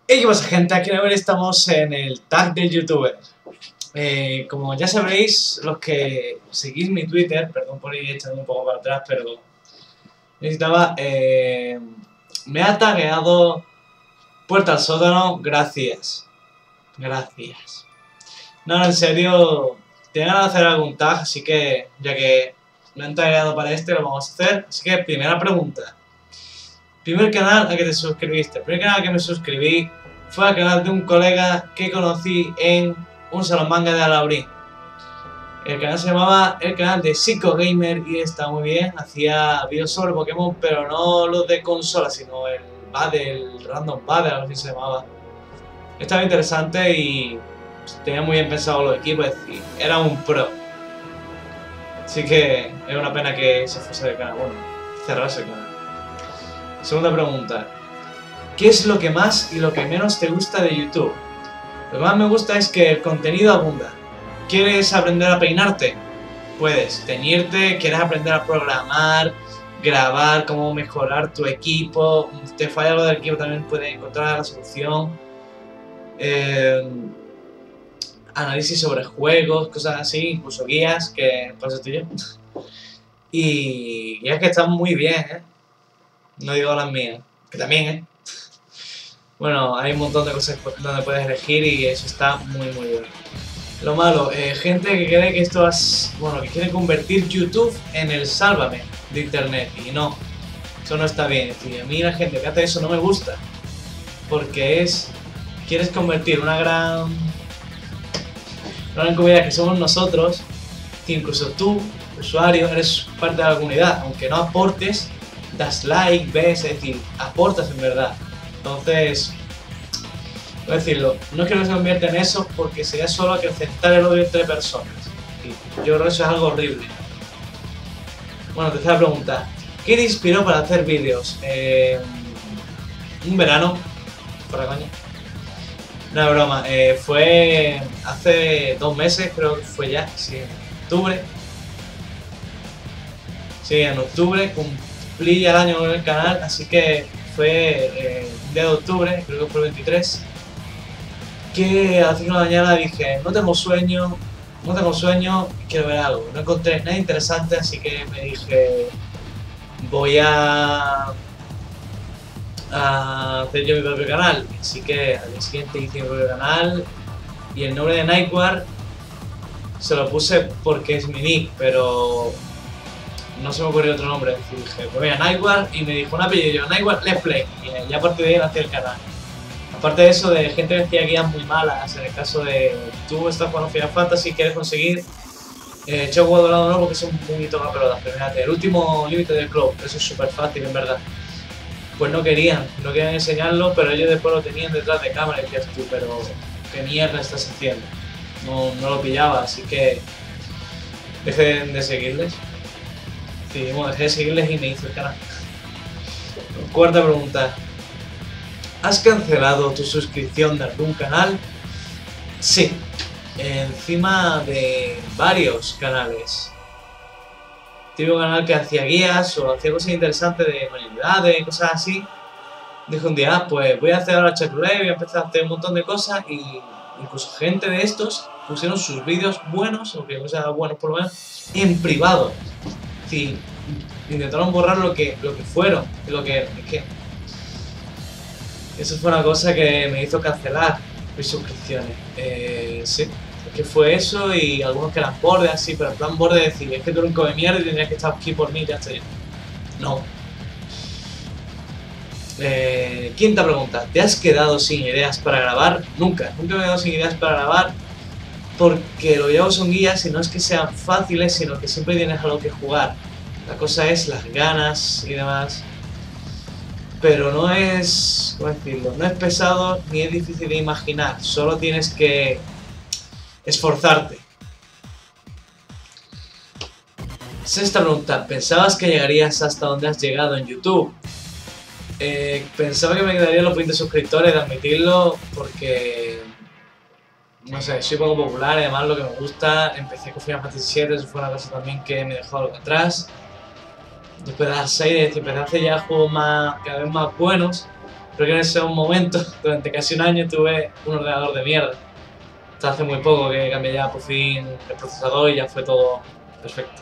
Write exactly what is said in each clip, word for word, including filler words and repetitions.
Hey, ¿qué pasa, gente? Aquí ahora estamos en el tag del youtuber. Eh, como ya sabréis, los que seguís mi Twitter, perdón por ir echando un poco para atrás, pero necesitaba, eh, me ha tagueado Puerta al Sótano, gracias. Gracias. No, en serio, tenía ganas de hacer algún tag, así que, ya que me han tagueado para este, lo vamos a hacer. Así que, primera pregunta. Primer canal al que te suscribiste. El primer canal al que me suscribí fue al canal de un colega que conocí en un salón manga de Alaurín. El canal se llamaba el canal de Psycho Gamer y está muy bien. Hacía vídeos sobre Pokémon, pero no los de consola, sino el Battle, el Random Battle, algo así se llamaba. Estaba interesante y tenía muy bien pensado los equipos, es decir, era un pro. Así que es una pena que se fuese del canal, bueno, cerrase el canal. Segunda pregunta. ¿Qué es lo que más y lo que menos te gusta de YouTube? Lo que más me gusta es que el contenido abunda. ¿Quieres aprender a peinarte? Puedes teñirte, quieres aprender a programar, grabar, cómo mejorar tu equipo. Te falla lo del equipo, también puedes encontrar la solución. Eh, análisis sobre juegos, cosas así, incluso guías, que por eso estoy yo. Y guías que están muy bien, ¿eh? No digo las mías, que también, ¿eh? Bueno, hay un montón de cosas donde puedes elegir y eso está muy muy bueno. Lo malo, eh, gente que cree que esto es... Bueno, que quiere convertir YouTube en el Sálvame de internet y no, eso no está bien. Es decir, a mí la gente que hace eso no me gusta, porque es... Quieres convertir una gran... Una gran comunidad que somos nosotros, que incluso tú, usuario, eres parte de la comunidad, aunque no aportes, das like, ves, es decir, aportas en verdad. Entonces, voy a decirlo, no quiero que se convierta en eso porque sería solo acrecentar el odio entre personas. Y yo creo que eso es algo horrible. Bueno, tercera pregunta. ¿Qué te inspiró para hacer vídeos? Eh, un verano, por la coña. No es broma, eh, fue hace dos meses, creo que fue ya, sí, en octubre. Sí, en octubre cumplí ya el año con el canal, así que fue eh, el día de octubre, creo que fue el veintitrés, que a las cinco de la mañana dije, no tengo sueño, no tengo sueño, quiero ver algo. No encontré nada interesante, así que me dije, voy a, a hacer yo mi propio canal. Así que al día siguiente hice mi propio canal y el nombre de Nightwar se lo puse porque es mi nick, pero no se me ocurrió otro nombre. Dije, pues mira, Nightwar, y me dijo un apellido, yo, Nightwar, let's play, y ya a partir de ahí nació el canal. Aparte de eso, de gente que hacía guías muy malas, en el caso de tú estás jugando Final Fantasy y quieres conseguir eh, Choco Dorado no, porque son muy tomas pelotas, pero fíjate, el último límite del club, eso es súper fácil en verdad. Pues no querían, no querían enseñarlo, pero ellos después lo tenían detrás de cámara y decías tú, pero ¿qué mierda estás haciendo? No, no lo pillaba, así que dejen de seguirles. Sí, bueno, dejé de seguirles y me hice el canal. Cuarta pregunta. ¿Has cancelado tu suscripción de algún canal? Sí. Encima de varios canales. Típico canal que hacía guías o hacía cosas interesantes de manualidades, cosas así. Dije un día, ah, pues voy a hacer ahora Chatulé, voy a empezar a hacer un montón de cosas y incluso gente de estos pusieron sus vídeos buenos, o que no sean buenos por lo menos, en privado. Sí, intentaron borrar lo que, lo que fueron, lo que es que eso fue una cosa que me hizo cancelar mis suscripciones. Eh, sí, es que fue eso y algunos que eran bordes así, pero en plan borde decir, es que tú eres un come mierda y tendrías que estar aquí por mí, ya estoy. No. Eh, quinta pregunta, ¿te has quedado sin ideas para grabar? Nunca, nunca me he quedado sin ideas para grabar porque lo que llevo son guías y no es que sean fáciles, sino que siempre tienes algo que jugar. La cosa es las ganas y demás. Pero no es, ¿cómo decirlo? No es pesado ni es difícil de imaginar, solo tienes que esforzarte. Sexta pregunta, ¿pensabas que llegarías hasta donde has llegado en YouTube? Eh, pensaba que me quedaría los veinte suscriptores, de admitirlo, porque no sé, soy poco popular y además lo que me gusta, empecé con Final Fantasy siete, eso fue una cosa también que me dejó algo atrás. Después de Darksiders empecé a hacer ya juegos más, cada vez más buenos Creo que en ese momento, durante casi un año, tuve un ordenador de mierda. Hasta hace muy poco que cambié ya por fin el procesador y ya fue todo perfecto.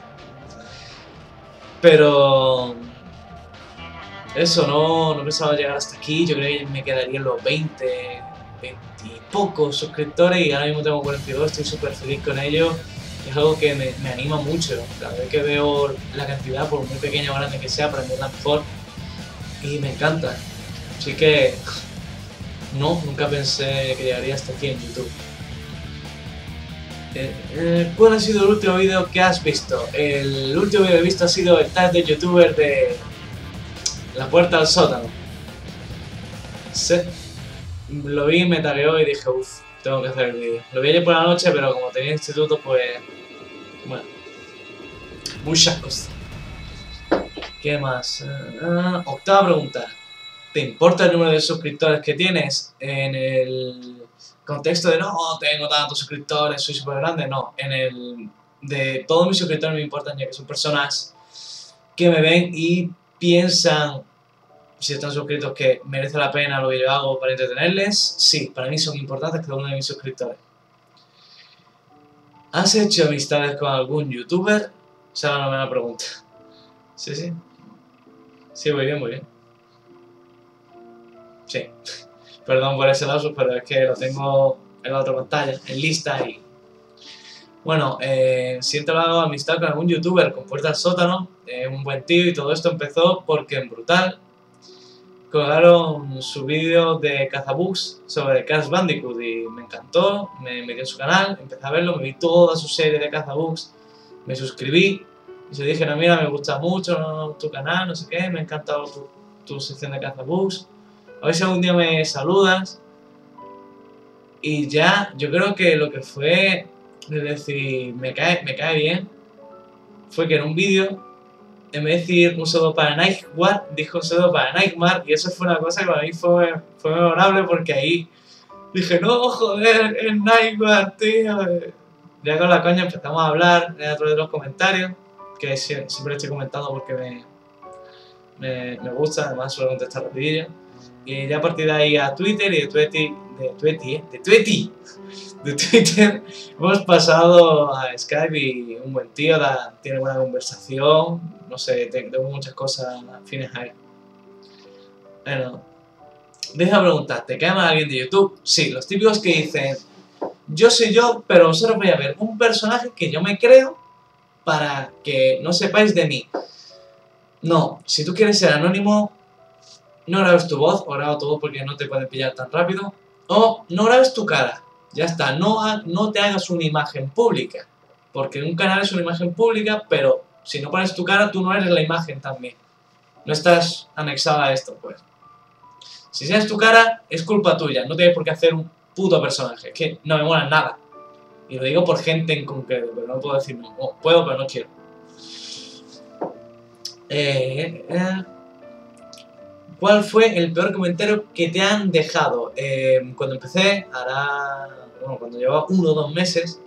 Pero... eso, no, no pensaba llegar hasta aquí. Yo creo que me quedaría en los veinte, veinte y pocos suscriptores y ahora mismo tengo cuarenta y dos, estoy súper feliz con ello. Es algo que me, me anima mucho. Cada vez que veo la cantidad, por muy pequeña o grande que sea, para mí es la mejor. Y me encanta. Así que... no, nunca pensé que llegaría hasta aquí en YouTube. Eh, eh, ¿Cuál ha sido el último vídeo que has visto? El último vídeo que he visto ha sido el tag de youtuber de La Puerta al Sótano. Sí. Lo vi, me tagueó y dije, uff, tengo que hacer el vídeo. Lo vi ayer por la noche, pero como tenía instituto, pues... bueno, muchas cosas. ¿Qué más? Uh, octava pregunta. ¿Te importa el número de suscriptores que tienes? En el contexto de no, tengo tantos suscriptores, soy súper grande, no. En el de todos mis suscriptores me importan, ya que son personas que me ven y piensan, si están suscritos, que merece la pena lo que yo hago para entretenerles. Sí, para mí son importantes cada uno de mis suscriptores. ¿Has hecho amistades con algún youtuber? Esa es la novena pregunta. Sí, sí. Sí, muy bien, muy bien. Sí. Perdón por ese lapsus, pero es que lo tengo en la otra pantalla, en lista y... bueno, eh, si he entablado amistad con algún youtuber con Puerta al Sótano, eh, un buen tío, y todo esto empezó porque en Brutal colgaron su vídeo de cazabugs sobre Crash Bandicoot y me encantó, me metí en su canal, empecé a verlo, me vi toda su serie de cazabugs, me suscribí y se dije, no, mira, me gusta mucho, no, tu canal, no sé qué, me ha encantado tu, tu sección de cazabugs, a ver si algún día me saludas. Y ya, yo creo que lo que fue, es decir, me cae, me cae bien, fue que en un vídeo, en vez de decir un saludo para Nightmare, dijo un saludo para Nightmare, y eso fue una cosa que para mí fue, fue memorable porque ahí dije, no, joder, es Nightmare, tío. Ya con la coña empezamos a hablar a través de los comentarios, que siempre estoy comentando porque me, me, me gusta, además suelo contestar rapidillo. Y ya a partir de ahí a Twitter y de Twitter, de Twitter, ¿eh? de Twitter, de Twitter, hemos pasado a Skype y un buen tío, da, tiene buena conversación, no sé, tengo muchas cosas afines ahí. Bueno, deja preguntar, ¿te cae mal alguien de YouTube? Sí, los típicos que dicen, yo soy yo, pero vosotros vais a ver un personaje que yo me creo para que no sepáis de mí. No, si tú quieres ser anónimo, no grabes tu voz, o graba tu voz porque no te pueden pillar tan rápido, o no grabes tu cara, ya está, no, ha, no te hagas una imagen pública, porque un canal es una imagen pública, pero si no pones tu cara, tú no eres la imagen también, no estás anexada a esto, pues. Si seas tu cara, es culpa tuya, no tienes por qué hacer un puto personaje, es que no me mola nada, y lo digo por gente en concreto, pero no puedo decir no, no puedo, pero no quiero. Eh... eh ¿Cuál fue el peor comentario que te han dejado? Eh, cuando empecé, hará... bueno, cuando llevaba uno o dos meses,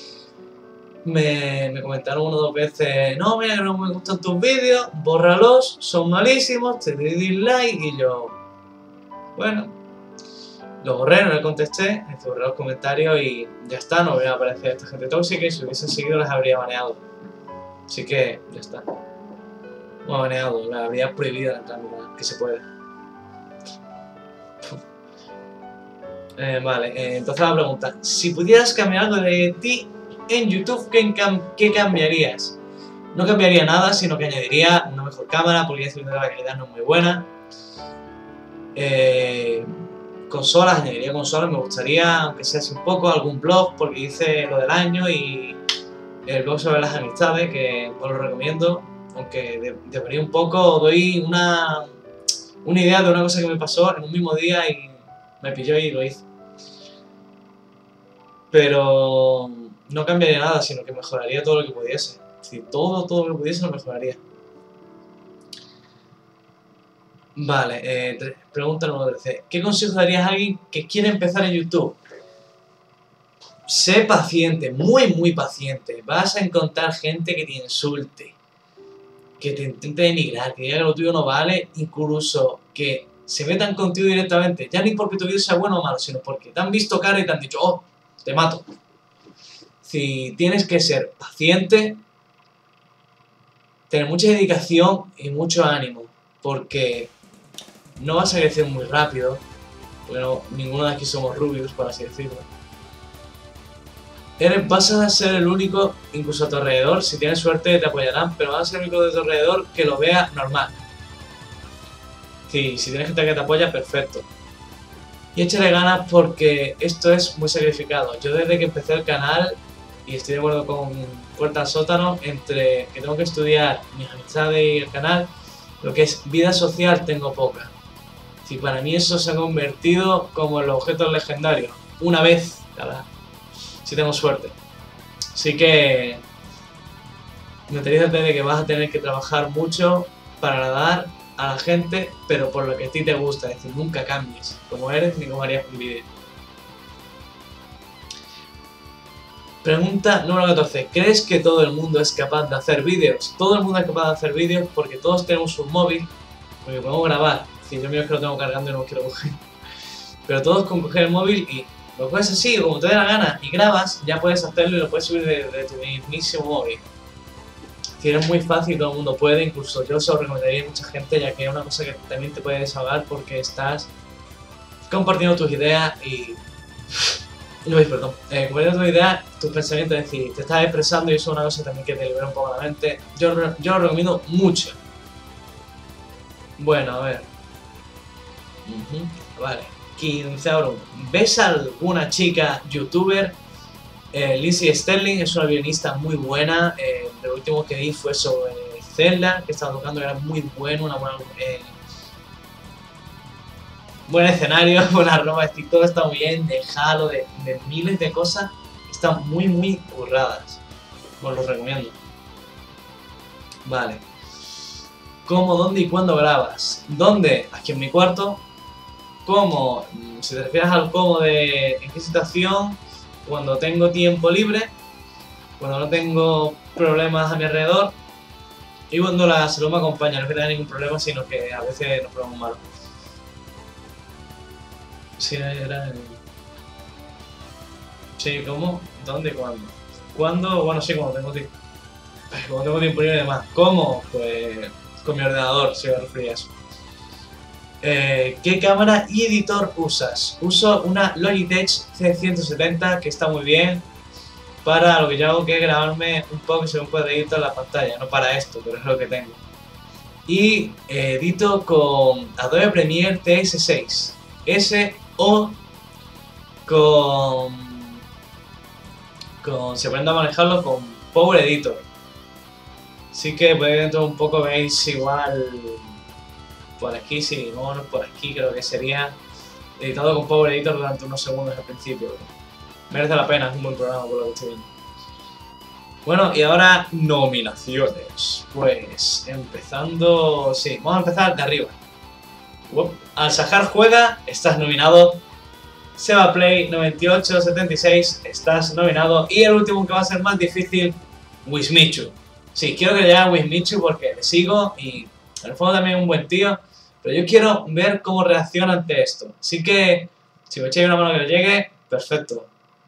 me, me comentaron uno o dos veces, no, mira que no me gustan tus vídeos, bórralos, son malísimos, te doy dislike, y yo... bueno, lo borré, no le contesté, borré los comentarios y ya está, no voy a aparecer esta gente tóxica y si hubiesen seguido les habría baneado. Así que, ya está. No ha baneado, la habría prohibido en realidad, que se puede. Eh, vale, eh, entonces la pregunta, si pudieras cambiar algo de ti en YouTube, ¿qué, cam ¿qué cambiarías? No cambiaría nada, sino que añadiría una mejor cámara, porque ya la calidad no es muy buena. Eh, consolas, añadiría consolas, me gustaría, aunque sea así un poco, algún blog, porque hice lo del año y el blog sobre las amistades, que os lo recomiendo. Aunque de, debería un poco, doy una, una idea de una cosa que me pasó en un mismo día y me pilló y lo hice. Pero no cambiaría nada, sino que mejoraría todo lo que pudiese. Es decir, todo, todo lo que pudiese lo mejoraría. Vale, eh, pregunta número trece. ¿Qué consejo darías a alguien que quiere empezar en YouTube? Sé paciente, muy muy paciente. Vas a encontrar gente que te insulte, que te intente denigrar, que diga que lo tuyo no vale, incluso que se metan contigo directamente, ya ni porque tu vídeo sea bueno o malo, sino porque te han visto cara y te han dicho, oh, te mato. Si tienes que ser paciente, tener mucha dedicación y mucho ánimo, porque no vas a crecer muy rápido, porque no, ninguno de aquí somos rubios, por así decirlo. Eres, vas a ser el único, incluso a tu alrededor, si tienes suerte te apoyarán, pero vas a ser el único de tu alrededor que lo vea normal. Sí, si tienes gente que te apoya, perfecto. Y échale ganas porque esto es muy sacrificado. Yo desde que empecé el canal, y estoy de acuerdo con Puerta al Sótano, entre que tengo que estudiar mis amistades y el canal, lo que es vida social tengo poca. Sí, para mí eso se ha convertido como en los objetos legendarios, una vez cada, si tengo suerte. Así que mentalízate de que vas a tener que trabajar mucho para agradar a la gente, pero por lo que a ti te gusta, es decir, nunca cambies como eres ni como harías un vídeo. Pregunta número catorce. ¿Crees que todo el mundo es capaz de hacer vídeos? Todo el mundo es capaz de hacer vídeos porque todos tenemos un móvil, porque podemos grabar. Si yo mío es que lo tengo cargando y no lo quiero coger. Pero todos con coger el móvil y lo coges así, como te dé la gana, y grabas, ya puedes hacerlo y lo puedes subir de, de tu mismísimo móvil. Si es muy fácil, todo el mundo puede, incluso yo se lo recomendaría a mucha gente, ya que es una cosa que también te puede desahogar porque estás compartiendo tus ideas y... No, perdón. Eh, compartiendo tus ideas, tus pensamientos, es decir, te estás expresando y eso es una cosa también que te libera un poco la mente. Yo, yo lo recomiendo mucho. Bueno, a ver. Uh-huh. Vale. quince euros. ¿Ves a alguna chica youtuber? Eh, Lindsay Sterling es una violinista muy buena. Eh, lo último que vi fue sobre Zelda, que estaba tocando, que era muy bueno, una buena... Eh, buen escenario, buena ropa, es todo está muy bien, de Halo, de, de miles de cosas, están muy muy curradas. Os lo recomiendo. Vale. ¿Cómo, dónde y cuándo grabas? ¿Dónde? Aquí en mi cuarto. ¿Cómo? Si te refieres al cómo de en qué situación, cuando tengo tiempo libre, cuando no tengo problemas a mi alrededor y cuando la salud me acompaña, no es que tenga ningún problema, sino que a veces nos ponemos malos. Sí, era el... Sí, ¿cómo? ¿Dónde y cuándo? ¿Cuándo? Bueno, sí, cuando tengo tiempo. Cuando tengo tiempo libre y demás. ¿Cómo? Pues con mi ordenador, si me refería a eso. Eh, ¿Qué cámara y editor usas? Uso una Logitech C ciento setenta que está muy bien para lo que yo hago, que es grabarme un poco según puedo editar la pantalla. No para esto, pero es lo que tengo. Y eh, edito con Adobe Premiere T S seis. S o con, con si aprendo a manejarlo con Power Editor. Así que pues dentro de un poco veis igual por aquí, sí, vámonos por aquí, creo que sería editado con Power Editor durante unos segundos al principio. Merece la pena, es un buen programa por lo que estoy viendo. Bueno, y ahora nominaciones. Pues empezando, sí, vamos a empezar de arriba. Al Sahar juega, estás nominado. Seba Play noventa y ocho setenta y seis, estás nominado. Y el último que va a ser más difícil, Wismichu. Sí, quiero que le haga Wismichu porque le sigo y en el fondo también es un buen tío. Pero yo quiero ver cómo reacciona ante esto. Así que, si me echáis una mano que le llegue, perfecto.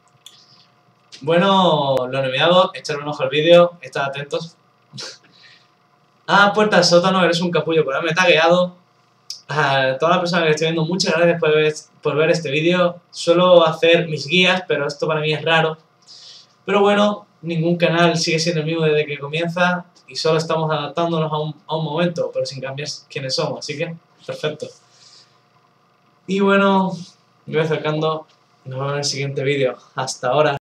Bueno, los nominados, echar un ojo al vídeo, estad atentos. Ah, Puerta al Sótano, eres un capullo por haberme tagueado. A todas las personas que estoy viendo, muchas gracias por ver, por ver este vídeo. Suelo hacer mis guías, pero esto para mí es raro. Pero bueno, ningún canal sigue siendo el mismo desde que comienza y solo estamos adaptándonos a un, a un momento, pero sin cambiar quiénes somos, así que perfecto. Y bueno, me voy acercando, nos vemos en el siguiente vídeo. Hasta ahora.